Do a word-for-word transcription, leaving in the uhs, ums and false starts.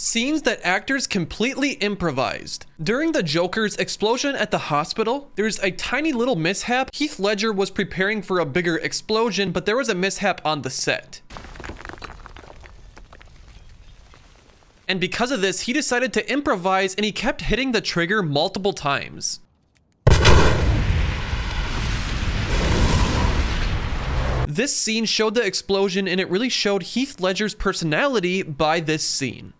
Scenes that actors completely improvised. During the Joker's explosion at the hospital, there's a tiny little mishap. Heath Ledger was preparing for a bigger explosion, but there was a mishap on the set. And because of this, he decided to improvise and he kept hitting the trigger multiple times. This scene showed the explosion and it really showed Heath Ledger's personality by this scene.